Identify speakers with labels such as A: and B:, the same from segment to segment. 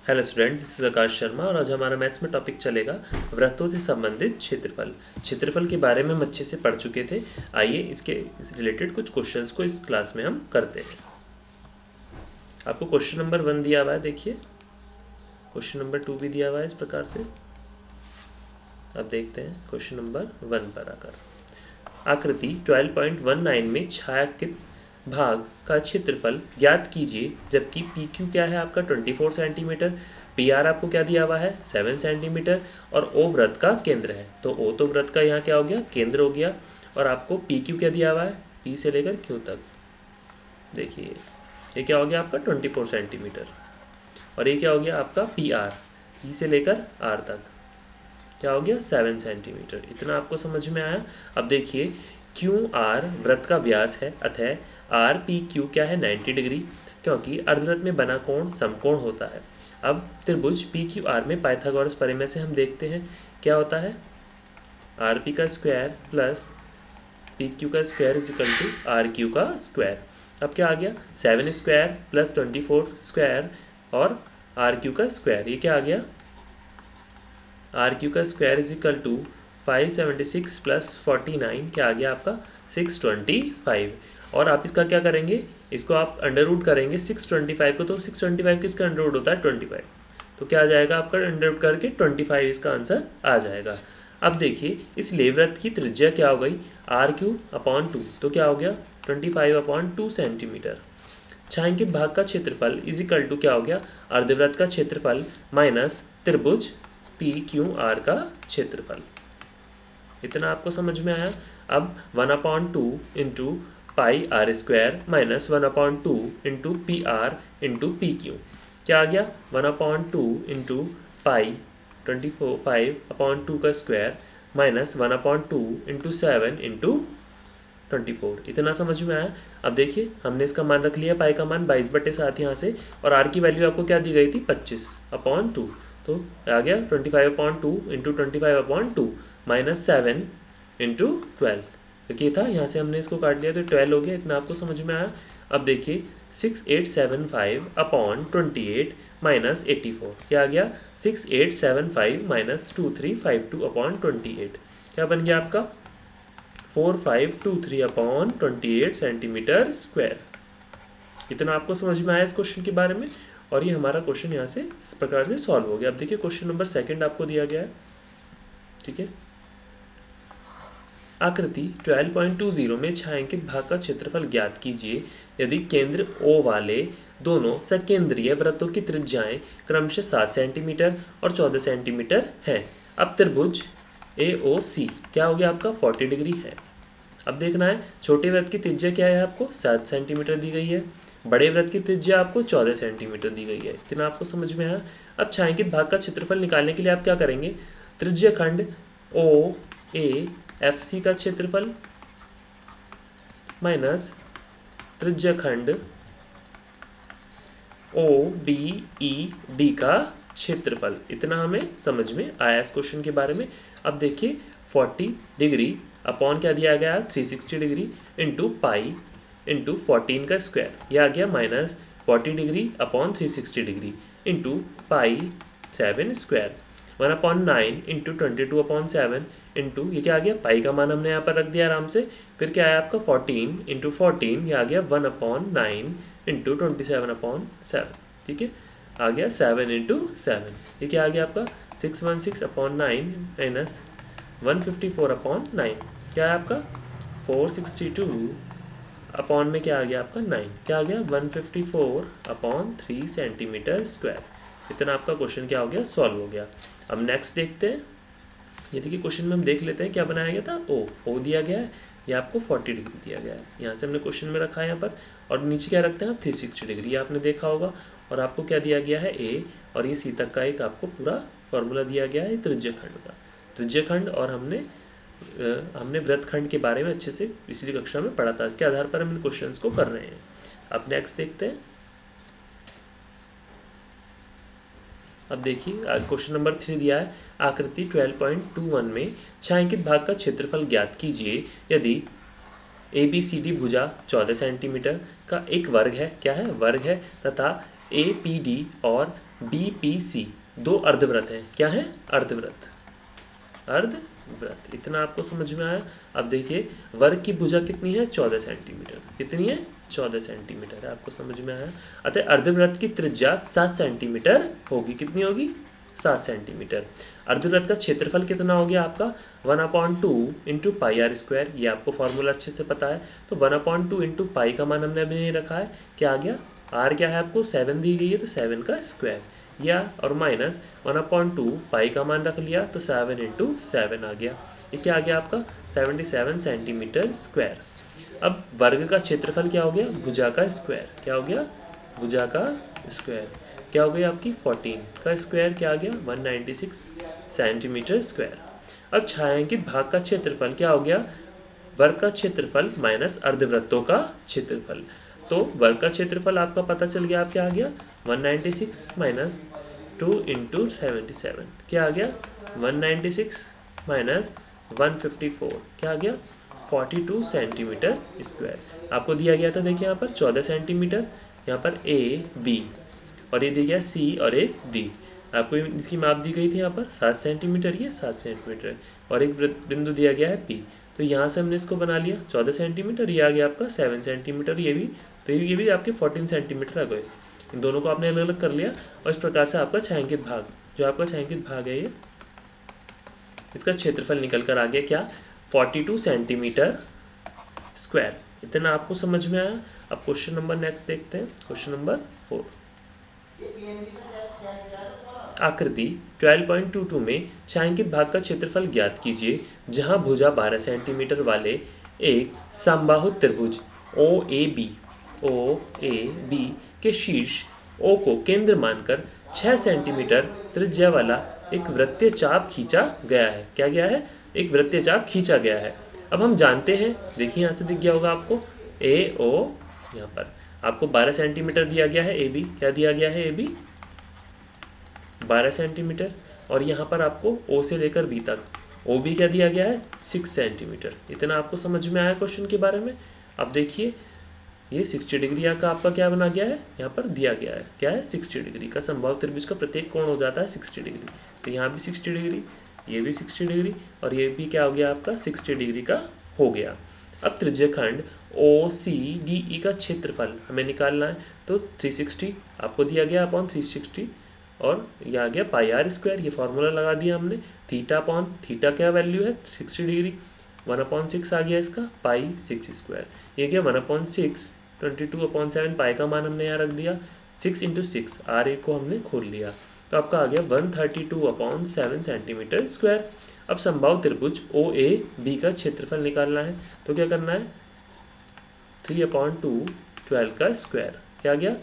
A: Hello student, this is Aakash Sharma और आज हमारा मैथ्स में टॉपिक चलेगा वृत्तों से संबंधित क्षेत्रफल। क्षेत्रफल के बारे में हम अच्छे से पढ़ चुके थे। आइए इसके रिलेटेड कुछ क्वेश्चंस को इस क्लास में हम करते हैं। आपको क्वेश्चन नंबर 1 दिया हुआ है, देखिए। क्वेश्चन नंबर 2 भी दिया हुआ है इस प्रकार से। अब देखते हैं क्वेश्चन नंबर 1 पर आकर। आकृति 12.19 में छायांकित भाग का क्षेत्रफल ज्ञात कीजिए, जबकि पी क्यू क्या है आपका 24 सेंटीमीटर, पी आर आपको क्या दिया हुआ है 7 सेंटीमीटर और ओ वृत्त का केंद्र है। तो ओ तो वृत्त का यहाँ क्या हो गया, केंद्र हो गया। और आपको पी क्यू क्या दिया हुआ है, पी से लेकर क्यू तक। देखिए ये क्या हो गया आपका 24 सेंटीमीटर और ये क्या हो गया आपका पी आर, पी से लेकर आर तक क्या हो गया 7 सेंटीमीटर। इतना आपको समझ में आया। अब देखिए क्यू आर वृत्त का व्यास है, अतः आर पी क्यू क्या है 90 डिग्री, क्योंकि अर्धवृत्त में बना कोण समकोण होता है। अब त्रिभुज पी क्यू आर में पाइथागोरस प्रमेय से हम देखते हैं क्या होता है, आर पी का स्क्वायर प्लस पी क्यू का square is equal to R Q का स्क्वायर। अब क्या आ गया 7 स्क्वायर प्लस 24 स्क्वायर और आर क्यू का स्क्वायर, ये क्या आ गया आर क्यू का square is equal to 576 plus 49 क्या आ गया आपका 625। और आप इसका क्या करेंगे, इसको आप अंडर रूट करेंगे 625 को, तो 625 किसका अंडर रूट होता है 25, तो क्या आ जाएगा आपका अंडर रूट करके 25 इसका आंसर आ जाएगा। अब देखिए इस लेवृत्त की त्रिज्या क्या हो गई आर क्यू अपॉन 2, तो क्या हो गया 25/2 सेंटीमीटर। छायांकित भाग का क्षेत्रफल इज इक्वल टू क्या हो गया अर्धवृत्त का क्षेत्रफल माइनस त्रिभुज पी क्यू आर का क्षेत्रफल। इतना आपको समझ में आया। अब 1/2 into pi are square minus 1/2 into P R into P Q क्या आ गया 1/2 इंटू पाई 25/2 का स्क्वायर माइनस 1/2 इंटू 7 इंटू 24। इतना समझ में आया। अब देखिए हमने इसका मान रख लिया पाई का मान 22/7 यहाँ से, और आर की वैल्यू आपको क्या दी गई थी 25/2, तो आ गया 25/2 इंटू 25/2 माइनस 7 इंटू 12, क्योंकि था यहाँ से हमने इसको काट लिया तो 12 हो गया। इतना आपको समझ में आया। अब देखिए 6875/28 माइनस 84 क्या आ गया 6875 माइनस 2352/28 क्या बन गया आपका 4523/28 सेंटीमीटर स्क्वायर। इतना आपको समझ में आया इस क्वेश्चन के बारे में। और ये हमारा क्वेश्चन यहाँ से इस प्रकार से सॉल्व हो गया। अब देखिए क्वेश्चन नंबर 2 आपको दिया गया है, ठीक है। आकृति 12.20 में छायांकित भाग का क्षेत्रफल ज्ञात कीजिए, यदि केंद्र O वाले दोनों सकेंद्रीय वृत्तों की त्रिज्याएं क्रमशः 7 सेंटीमीटर और 14 सेंटीमीटर हैं। अब त्रिभुज AOC क्या हो गया आपका 40 डिग्री है। अब देखना है छोटे वृत्त की त्रिज्या क्या है, आपको 7 सेंटीमीटर दी गई है, बड़े वृत्त की त्रिज्या आपको 14 सेंटीमीटर दी गई है। इतना आपको समझ में आया। अब छायांकित भाग का क्षेत्रफल निकालने के लिए आप क्या करेंगे, त्रिज्या खंड OAFC का क्षेत्रफल माइनस त्रिज्या खंड OBED का क्षेत्रफल। इतना हमें समझ में आया इस क्वेश्चन के बारे में। अब देखिए 40 डिग्री अपॉन क्या दिया गया 360 डिग्री इंटू पाई इंटू 14 का स्क्वायर, यह आ गया minus 40 degree upon 360 degree into pi 7 square 1/9 into 22/7 into ये क्या आ गया पाई का मान हमने यहाँ पर रख दिया आराम से। फिर क्या आया आपका 14 इंटू 14 ये आ गया 1/9 इंटू 27/7, ठीक है। आ गया 7 इंटू 7, ये क्या आ गया आपका 616/9 माइनस 154/9 क्या है आपका 462 अपॉन में क्या आ गया आपका 9 क्या आ गया 154/3 सेंटीमीटर स्क्वायर। इतना आपका क्वेश्चन क्या हो गया सॉल्व हो गया। अब नेक्स्ट देखते हैं। ये देखिए क्वेश्चन में हम देख लेते हैं क्या बनाया गया था, ओ दिया गया है, ये आपको 40 डिग्री दिया गया है, यहाँ से हमने क्वेश्चन में रखा है यहाँ पर। और नीचे क्या रखते हैं आप 360 डिग्री, ये आपने देखा होगा। और आपको क्या दिया गया है ए, और ये सी तक का एक आपको पूरा फॉर्मूला दिया गया है त्रिज्या खंड का, त्रिज्या खंड। और हमने वृत्त खंड के बारे में अच्छे से पिछली कक्षा में पढ़ा था, इसके आधार पर हम इन क्वेश्चंस को कर रहे हैं। अब नेक्स्ट देखते हैं। अब देखिए क्वेश्चन नंबर 3 दिया है, आकृति 12.21 में छायांकित भाग का क्षेत्रफल ज्ञात कीजिए, यदि ABCD भुजा 14 सेंटीमीटर का एक वर्ग है, क्या है, वर्ग है, तथा APD और BPC दो अर्धवृत्त हैं, क्या है, अर्धवृत्त, अर्धवृत्त। इतना आपको समझ में आया। अब देखिए वर्ग की भुजा कितनी है, 14 सेंटीमीटर, कितनी है, 14 सेंटीमीटर है, आपको समझ में आया। अतः अर्धवृत्त की त्रिज्या 7 सेंटीमीटर होगी, कितनी होगी, 7 सेंटीमीटर। अर्धवृत्त का क्षेत्रफल कितना हो गया आपका, 1/2 इंटू पाई आर स्क्वायर, ये आपको फॉर्मूला अच्छे से पता है। तो 1/2 इंटू पाई का मान हमने अभी नहीं रखा है, क्या आ गया, आर क्या है आपको 7 दी गई है, तो 7 का स्क्वायर, या और माइनस 1/2 पाई का मान रख लिया, तो 7 इंटू 7 आ गया, ये क्या आ गया आपका 77 सेंटीमीटर स्क्वायर। अब वर्ग का क्षेत्रफल क्या हो गया, भुजा का स्क्वायर, क्या हो गया, भुजा का स्क्वायर, क्या हो गई आपकी 14 का स्क्वायर, क्या आ गया 196 सेंटीमीटर स्क्वायर। अब छायांकित भाग का क्षेत्रफल क्या हो गया, वर्ग का क्षेत्रफल माइनस अर्धवृत्तों का क्षेत्रफल। तो वर्ग का क्षेत्रफल आपका पता चल गया, आप क्या आ गया 196 माइनस 2 इंटू 77, क्या आ गया 196 माइनस 154, क्या आ गया 42 सेंटीमीटर स्क्वायर। आपको दिया गया था, देखिए यहाँ पर 14 सेंटीमीटर, यहाँ पर AB, और ये दिया गया C और एक D। आपको इसकी माप दी गई थी यहाँ पर 7 सेंटीमीटर, ये 7 सेंटीमीटर, और एक बिंदु दिया गया है P। तो यहाँ से हमने इसको बना लिया 14 सेंटीमीटर, ये आ गया आपका 7 सेंटीमीटर, ये भी, तो ये भी आपके 14 सेंटीमीटर आ गए। इन दोनों को आपने अलग अलग कर लिया, और इस प्रकार से आपका छायांकित भाग, जो आपका छायांकित भाग है, ये इसका क्षेत्रफल निकल कर आ गया क्या, 42 सेंटीमीटर स्क्वायर। इतना आपको समझ में आया। अब क्वेश्चन नंबर नेक्स्ट देखते हैं, क्वेश्चन नंबर 4। आकृति 12.22 में छायांकित भाग का क्षेत्रफल ज्ञात कीजिए, जहां भुजा 12 सेंटीमीटर वाले एक समबाहु त्रिभुज OAB के शीर्ष O को केंद्र मानकर 6 सेंटीमीटर त्रिज्या वाला एक वृत्तीय चाप खींचा गया है, क्या गया है, एक वृत्तीय चाप खींचा गया है। अब हम जानते हैं, देखिए यहाँ से दिख गया होगा आपको AO, यहाँ पर आपको 12 सेंटीमीटर दिया गया है AB, क्या दिया गया है AB 12 सेंटीमीटर, और यहाँ पर आपको O से लेकर B तक OB क्या दिया गया है 6 सेंटीमीटर। इतना आपको समझ में आया क्वेश्चन के बारे में। अब देखिए ये 60 डिग्री का आपका क्या बना गया है, यहाँ पर दिया गया है, क्या है 60 डिग्री का समबाहु त्रिभुज का प्रत्येक कोण हो जाता है 60 डिग्री। तो यहाँ भी 60 डिग्री, ये भी 60 डिग्री, और ये भी क्या हो गया आपका 60 डिग्री का हो गया। अब त्रिज्यखंड OCDE का क्षेत्रफल हमें निकालना है, तो 360 आपको दिया गया अपॉन 360, और ये आ गया पाई आर स्क्वायर, ये फॉर्मूला लगा दिया हमने, थीटा अपॉन थीटा क्या वैल्यू है 60 डिग्री, 1/6 आ गया इसका पाई 6 स्क्वायर, ये गया 1/6, 22/7 पाई का मान हमने यहाँ रख दिया, 6 इंटू 6 आर ए को हमने खोल लिया, तो आपका आ गया 132/7 सेंटीमीटर स्क्वायर। अब समबाहु त्रिभुज OAB का क्षेत्रफल निकालना है, तो क्या करना है 3/2 12 का स्क्वायर, क्या गया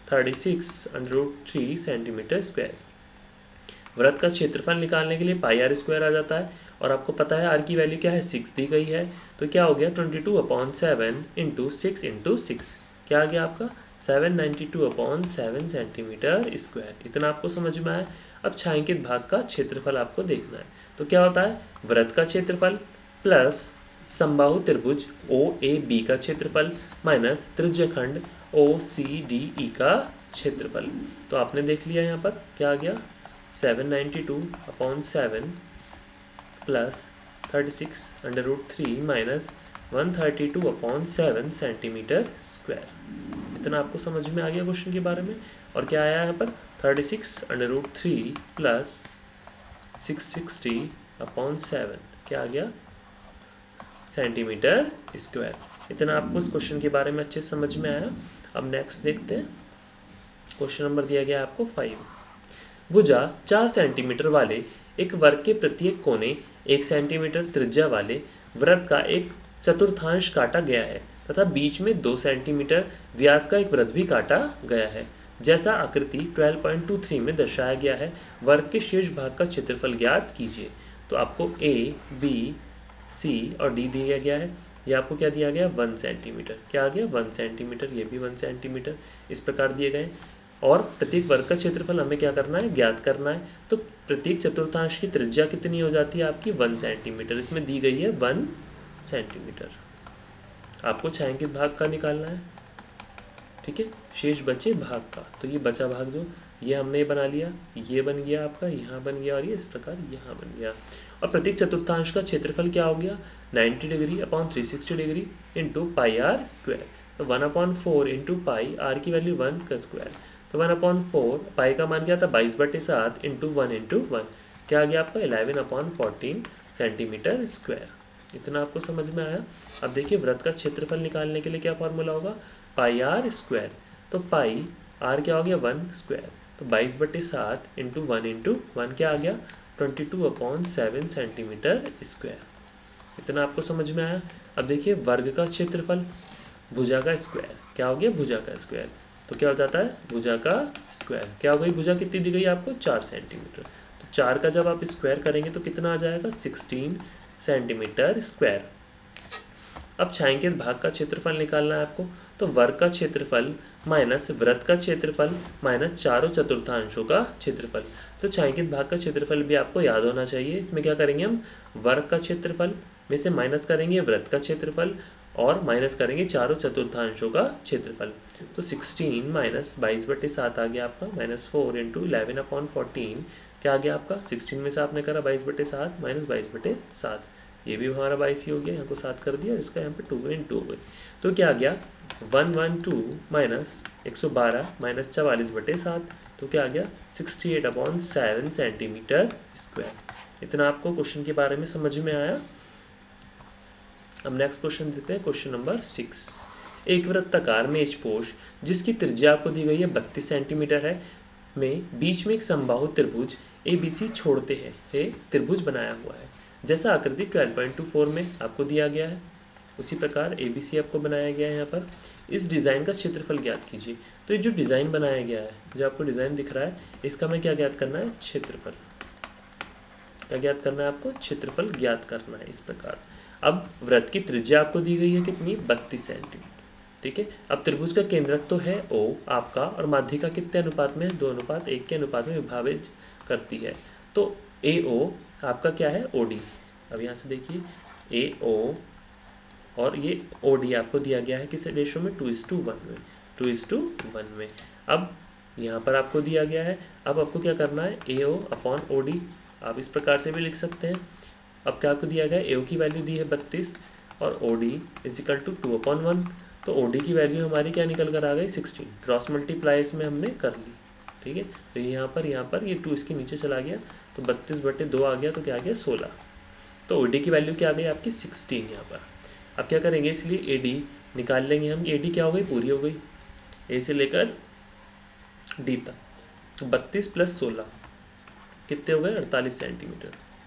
A: 36√3 सेंटीमीटर स्क्वायर। वृत्त का क्षेत्रफल निकालने के लिए पाई आर स्क्वायर आ जाता है, और आपको पता है आर की वैल्यू क्या है 6 दी गई है, तो क्या हो गया 22/7 इंटू 6 इंटू 6, क्या आ गया आपका 792/7 सेंटीमीटर स्क्वायर। इतना आपको समझ में आया। अब छायांकित भाग का क्षेत्रफल आपको देखना है, तो क्या होता है वृत्त का क्षेत्रफल प्लस समबाहु त्रिभुज OAB का क्षेत्रफल माइनस त्रिज्यखंड OCDE का क्षेत्रफल। तो आपने देख लिया यहाँ पर क्या आ गया 792/7 प्लस 36√3 माइनस 132/7 सेंटीमीटर स्क्वायर। इतना आपको समझ में आ गया क्वेश्चन के बारे में। और क्या आया यहाँ पर 36√3 प्लस 660/7, क्या आ गया सेंटीमीटर स्क्वायर। इतना आपको इस क्वेश्चन के बारे में अच्छे से समझ में आया। अब नेक्स्ट देखते हैं, क्वेश्चन नंबर दिया गया आपको 5। भुजा 4 सेंटीमीटर वाले एक वर्ग के प्रत्येक कोने 1 सेंटीमीटर त्रिज्या वाले वृत्त का एक चतुर्थांश काटा गया है, तथा बीच में 2 सेंटीमीटर व्यास का एक वृत्त भी काटा गया है, जैसा आकृति 12.23 में दर्शाया गया है। वर्ग के शेष भाग का क्षेत्रफल ज्ञात कीजिए। तो आपको A, B, C और D दिया गया है। ये आपको क्या दिया गया 1 सेंटीमीटर, क्या आ गया 1 सेंटीमीटर, ये भी 1 सेंटीमीटर, इस प्रकार दिए गए। और प्रत्येक वर्ग का क्षेत्रफल हमें क्या करना है ज्ञात करना है। तो प्रत्येक चतुर्थांश की त्रिज्या कितनी हो जाती है आपकी 1 सेंटीमीटर, इसमें दी गई है 1 सेंटीमीटर। आपको छायांकित भाग का निकालना है, ठीक है, शेष बचे भाग का। तो ये बचा भाग जो ये हमने बना लिया, ये बन गया आपका, यहाँ बन गया और ये इस प्रकार यहाँ बन गया। और प्रत्येक चतुर्थांश का क्षेत्रफल क्या हो गया, 90 degree upon 360 degree into pi are square. तो 1/4 इंटू पाई, आर की वैल्यू 1 का स्क्वायर, तो 1/4, पाई का मान क्या था 22/7 इंटू 1 क्या आ गया आपका 11/14 सेंटीमीटर स्क्वायर। इतना आपको समझ में आया। अब देखिए वृत्त का क्षेत्रफल निकालने के लिए क्या फॉर्मूला होगा, पाई आर स्क्वायर। तो पाई आर क्या हो गया 1 स्क्वायर, तो 22/7 इंटू 1 क्या आ गया 22/7 सेंटीमीटर स्क्वायर। इतना आपको समझ में आया। अब देखिए वर्ग का क्षेत्रफल, भुजा का स्क्वायर, क्या हो गया भुजा का स्क्वायर, तो क्या हो जाता है भुजा का स्क्वायर। क्या हो गई भुजा कितनी दी गई आपको 4 सेंटीमीटर, तो 4 का जब आप स्क्वायर करेंगे तो कितना आ जाएगा 16 सेंटीमीटर स्क्वायर। अब छायांकित भाग का क्षेत्रफल निकालना है आपको, तो वर्ग का क्षेत्रफल माइनस वृत्त का क्षेत्रफल माइनस चारों चतुर्थांशों का क्षेत्रफल। तो छायांकित भाग का क्षेत्रफल भी आपको याद होना चाहिए। इसमें क्या करेंगे हम, वर्ग का क्षेत्रफल में से माइनस करेंगे वृत्त का क्षेत्रफल और माइनस करेंगे चारों चतुर्थांशों का क्षेत्रफल। तो 16 माइनस 22/7 आ गया आपका, -4 इंटू 11/14 क्या आ गया आपका, 16 में से आपने करा 22/7 माइनस 22/7, ये भी हमारा 22 ही हो गया, यहाँ को 7 कर दिया, इसका यहाँ पे 2 इंटू हो गई। तो क्या आ गया 112 माइनस 112 माइनस 44/7, तो क्या आ गया 68/7 सेंटीमीटर स्क्वायर। इतना आपको क्वेश्चन के बारे में समझ में आया। अब नेक्स्ट क्वेश्चन देखते हैं, क्वेश्चन नंबर 6। एक वृत्ताकार मेजपोश जिसकी त्रिज्या आपको दी गई है 32 सेंटीमीटर है, में बीच में एक समबाहु त्रिभुज ABC छोड़ते हैं, त्रिभुज बनाया हुआ है जैसा आकृति 12.24 में आपको दिया गया है, उसी प्रकार ABC आपको बनाया गया है। यहाँ पर इस डिज़ाइन का क्षेत्रफल ज्ञात कीजिए। तो ये जो डिज़ाइन बनाया गया है, जो आपको डिज़ाइन दिख रहा है, इसका मैं क्या ज्ञात करना है, क्षेत्रफल। क्या ज्ञात करना है आपको, क्षेत्रफल ज्ञात करना है इस प्रकार। अब वृत्त की त्रिज्या आपको दी गई है कितनी 32 सेंटीमीटर, ठीक है। अब त्रिभुज का केंद्रक तो है O आपका, और माध्यिका कितने अनुपात में है, 2:1 के अनुपात में विभाजित करती है। तो AO आपका क्या है OD। अब यहाँ से देखिए AO और ये OD आपको दिया गया है किस रेशो में, 2:1 में, 2:1 में। अब यहाँ पर आपको दिया गया है, अब आपको क्या करना है AO अपॉन OD, आप इस प्रकार से भी लिख सकते हैं। अब क्या आपको दिया गया है, AO की वैल्यू दी है 32 और OD इजिकल टू 2/1, तो OD की वैल्यू हमारी क्या निकल कर आ गई 16, क्रॉस मल्टीप्लाई इसमें हमने कर ली, ठीक है। तो यहाँ पर ये 2 इसके नीचे चला गया, तो 32/2 आ गया, तो क्या आ गया 16। तो OD की वैल्यू क्या आ गई आपकी 16 यहाँ पर। अब क्या करेंगे, इसलिए AD निकाल लेंगे हम, AD क्या हो गई पूरी हो गई, A से लेकर D तक, तो 32 + 16 कितने हो गए 48 सेंटीमीटर।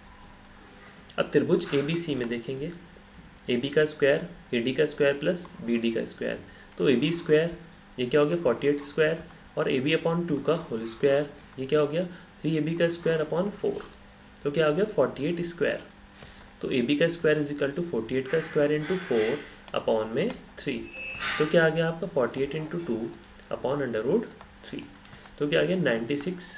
A: अब त्रिभुज ABC में देखेंगे, AB का स्क्वायर AD का स्क्वायर प्लस BD का स्क्वायर, तो AB स्क्वायर ये क्या हो गया 48 स्क्वायर, और AB/2 का होल स्क्वायर ये क्या हो गया 3AB का स्क्वायर अपॉन 4, तो क्या हो गया 48 स्क्वायर। तो AB का स्क्वायर इजिकल टू 48 का स्क्वायर इंटू 4 अपॉन में 3, तो क्या आ गया आपका 48 इंटू 2 अपॉन √3, तो क्या आ गया 96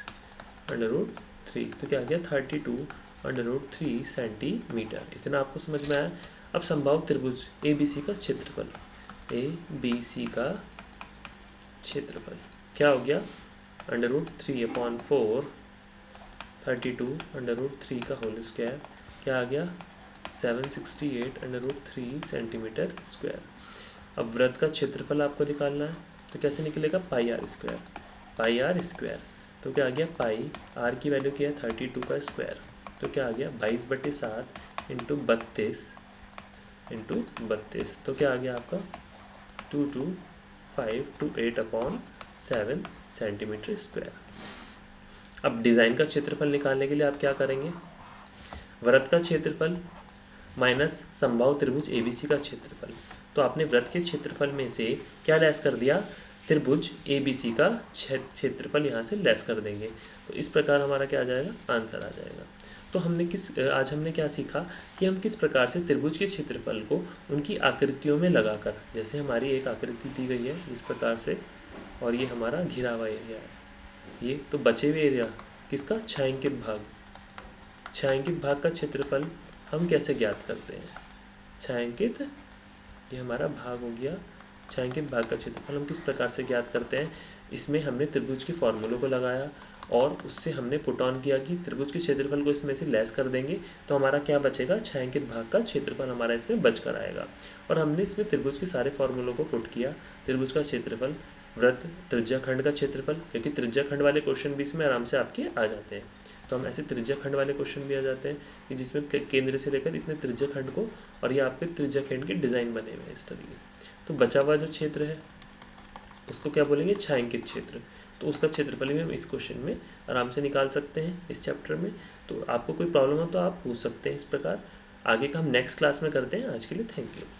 A: √3, तो क्या आ गया 32 √3 सेंटीमीटर। इतना आपको समझ में आया। अब समबाहु त्रिभुज ABC का क्षेत्रफल, ABC का क्षेत्रफल क्या हो गया √3/4 32 √3 का होल स्क्वायर, क्या आ गया 768 √3 सेंटीमीटर स्क्वायर। अब वृत्त का क्षेत्रफल आपको निकालना है, तो कैसे निकलेगा पाई आर स्क्वायर, तो क्या आ गया पाई आर की वैल्यू क्या है 32 का स्क्वायर, तो क्या आ गया 22/7 इंटू 32, तो क्या आ गया आपका 22528/7 सेंटीमीटर स्क्वायर। अब डिज़ाइन का क्षेत्रफल निकालने के लिए आप क्या करेंगे, वृत्त का क्षेत्रफल माइनस समबाहु त्रिभुज ABC का क्षेत्रफल, तो आपने वृत्त के क्षेत्रफल में से क्या लेस कर दिया, त्रिभुज ABC का क्षेत्रफल यहाँ से लेस कर देंगे, तो इस प्रकार हमारा क्या आ जाएगा आंसर आ जाएगा। तो आज हमने क्या सीखा कि हम किस प्रकार से त्रिभुज के क्षेत्रफल को उनकी आकृतियों में लगाकर, जैसे हमारी एक आकृति दी गई है इस प्रकार से, और ये हमारा घिरा हुआ एरिया है, ये तो बचे हुए एरिया किसका छायांकित भाग का क्षेत्रफल हम कैसे ज्ञात करते हैं, छायांकित ये हमारा भाग हो गया। छायांकित भाग का क्षेत्रफल हम किस प्रकार से ज्ञात करते हैं, इसमें हमने त्रिभुज के फॉर्मूलों को लगाया और उससे हमने पुट ऑन किया कि त्रिभुज के क्षेत्रफल को इसमें से लेस कर देंगे तो हमारा क्या बचेगा, छायांकित भाग का क्षेत्रफल हमारा इसमें बच कर आएगा। और हमने इसमें त्रिभुज के सारे फॉर्मूलों को पुट किया, त्रिभुज का क्षेत्रफल, वृत्त, त्रिज्याखंड का क्षेत्रफल, क्योंकि त्रिज्याखंड वाले क्वेश्चन भी इसमें आराम से आपके आ जाते हैं। तो हम ऐसे त्रिज्याखंड वाले क्वेश्चन भी आ जाते हैं कि जिसमें केंद्र से लेकर इतने त्रिज्याखंड को, और ये आपके त्रिज्याखंड के डिज़ाइन बने हुए हैं इस तरीके। तो बचा हुआ जो क्षेत्र है उसको क्या बोलेंगे, छायांकित क्षेत्र। तो उसका क्षेत्रफल भी हम इस क्वेश्चन में आराम से निकाल सकते हैं इस चैप्टर में। तो आपको कोई प्रॉब्लम हो तो आप पूछ सकते हैं इस प्रकार। आगे का हम नेक्स्ट क्लास में करते हैं। आज के लिए थैंक यू।